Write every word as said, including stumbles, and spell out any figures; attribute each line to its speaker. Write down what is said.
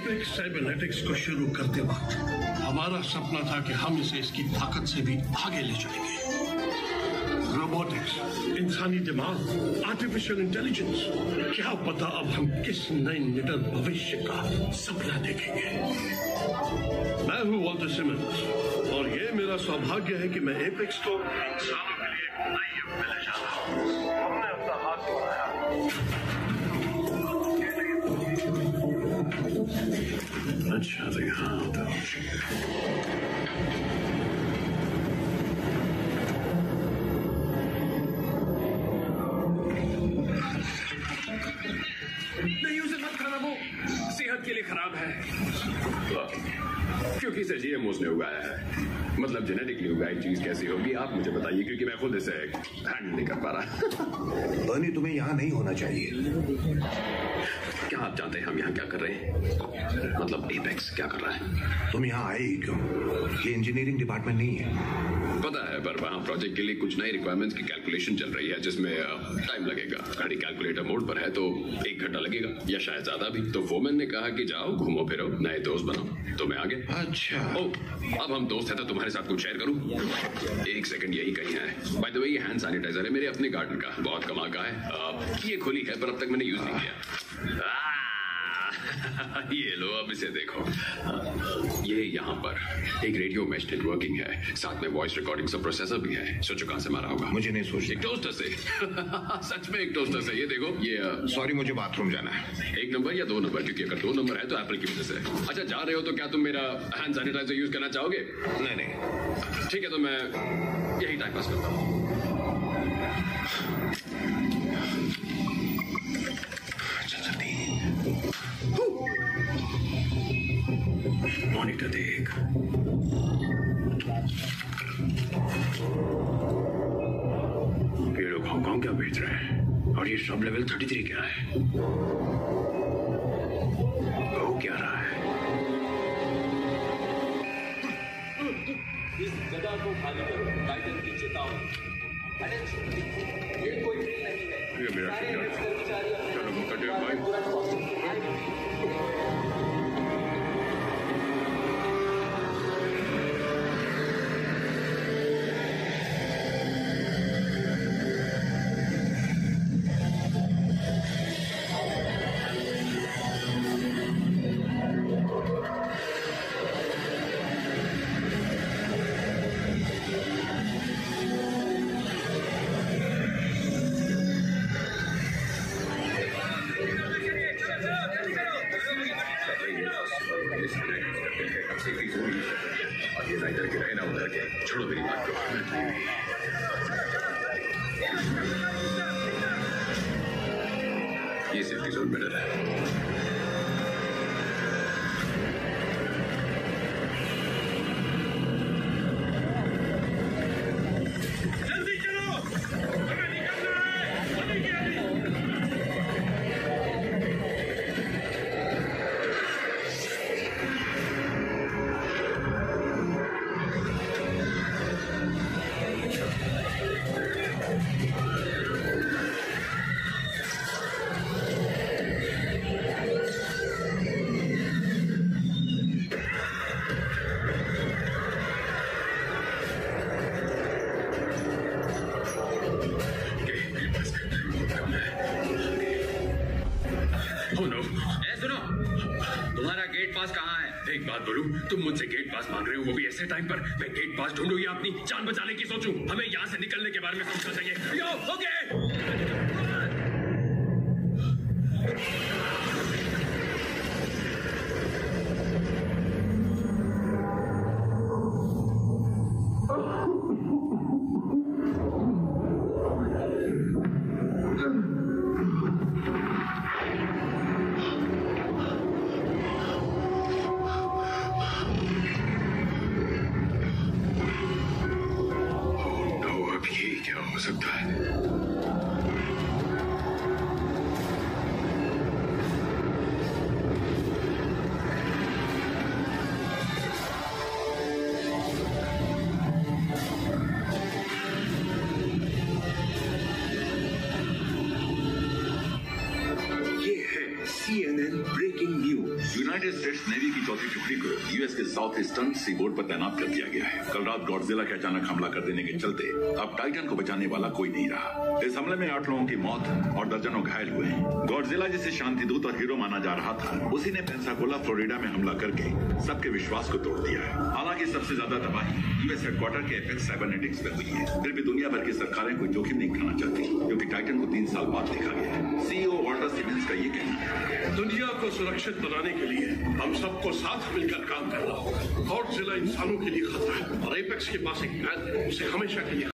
Speaker 1: Apex cybernetics को शुरू करते वक्त हमारा सपना था कि हम इसे इसकी ताकत से भी आगे ले जाएंगे। रोबोटिक्स, इंसानी दिमाग, आर्टिफिशियल इंटेलिजेंस, क्या पता अब हम किस नए निडर भविष्य का सपना देखेंगे। मैं हूं वॉल्टर सिमंस और ये मेरा सौभाग्य है कि मैं एपेक्स को इंसानों के लिए एक नई युग में ले जा रहा हूं। हमने अपना हाथ बढ़ाया। अच्छा तो यहाँ होता है।
Speaker 2: नहीं उसे मत खाना, वो सेहत के लिए खराब है। क्योंकि इसे जीएमओस ने उगाया है, मतलब जेनेटिकली उगाई चीज कैसी होगी आप मुझे बताइए, क्योंकि मैं खुद इसे हैंडल नहीं कर पा रहा।
Speaker 3: बर्नी तुम्हें यहाँ नहीं होना चाहिए।
Speaker 2: क्या आप जानते हैं हम यहाँ क्या कर रहे हैं? मतलब एपेक्स क्या कर रहा है?
Speaker 3: तुम यहाँ आए ही क्यों? ये इंजीनियरिंग डिपार्टमेंट नहीं है।
Speaker 2: पता है, पर वहाँ प्रोजेक्ट के लिए कुछ नई रिक्वायरमेंट्स की कैलकुलेशन चल रही है जिसमें टाइम लगेगा। घड़ी कैलकुलेटर मोड पर है तो एक घंटा लगेगा या शायद ज्यादा भी। तो फोमैन ने कहा कि जाओ घूमो फिरो, नए दोस्त बनाओ, तो मैं आगे।
Speaker 3: अच्छा
Speaker 2: ओ, अब हम दोस्त हैं तो तुम्हारे साथ कुछ शेयर करूं? एक सेकंड, यही कहीं है। बाय द वे ये हैंड सैनिटाइजर है मेरे अपने गार्डन का, बहुत कमाल का है। ये खुली है पर अब तक मैंने यूज नहीं किया। ये लो, अब इसे देखो। ये यहाँ पर एक रेडियो मैश नेटवर्किंग है, साथ में वॉइस रिकॉर्डिंग सब प्रोसेसर भी है। सोचो कहां से मारा होगा?
Speaker 3: मुझे नहीं सोच।
Speaker 2: एक टोस्टर से। सच में एक टोस्टर से। ये देखो, ये
Speaker 3: सॉरी मुझे बाथरूम जाना है।
Speaker 2: एक नंबर या दो नंबर? क्योंकि अगर दो नंबर है तो एप्पल की वजह से। अच्छा जा रहे हो तो क्या तुम मेरा हैंड सैनिटाइजर यूज करना चाहोगे?
Speaker 3: नहीं नहीं
Speaker 2: ठीक है, तो मैं यही टाइम पास करता हूँ। मॉनिटर देख। ये लोग हांगकांग क्या बेच रहे हैं? और ये सब लेवल थर्टी थ्री क्या है? हो क्या रहा है?
Speaker 4: इस जगह को खाली करो, टाइटन की चेतावनी। ये कोई नहीं है।
Speaker 2: ये मेरा
Speaker 4: कर्मचारी
Speaker 2: चलो कटे भाई। छोड़ो मेरी बात को। ये सेफ्टी जोन में डर है।
Speaker 1: जल्दी चलो, हमें निकलना है। अभी की अभी।
Speaker 2: एक बात बोलूं, तुम मुझसे गेट पास मांग रहे हो, वो भी ऐसे टाइम पर। मैं गेट पास ढूंढूं या अपनी जान बचाने की सोचूं? हमें यहाँ से निकलने के बारे में सोचना चाहिए। Yo, okay. सकता है
Speaker 5: यूनाइटेड स्टेट्स नेवी की चौथी टुकड़ी को यूएस के साउथ ईस्टर्न सी बोर्ड पर तैनात कर दिया गया है। कल रात गॉडजिला के अचानक हमला कर देने के चलते अब टाइटन को बचाने वाला कोई नहीं रहा। इस हमले में आठ लोगों की मौत और दर्जनों घायल हुए हैं। गॉडजिला जिसे शांतिदूत और हीरो माना जा रहा था, उसी ने पेंसाकोला फ्लोरिडा में हमला करके सबके विश्वास को तोड़ दिया है। हालांकि सबसे ज्यादा तबाही यूएस हेडक्वार्टर के एपेक्स साइबरनेटिक्स में हुई है। फिर भी दुनिया भर की सरकारें कोई जोखिम नहीं उठाना चाहती, क्योंकि टाइटन को तीन साल बाद देखा गया है। सीईओ वॉल्टर सिमन्स का ये कहना है,
Speaker 1: दुनिया को सुरक्षित बनाने के लिए हम सबको साथ मिलकर काम करना होगा। गॉडजिला इंसानों के लिए खतरा है और एपेक्स के पास एक मैन उसे हमेशा के लिए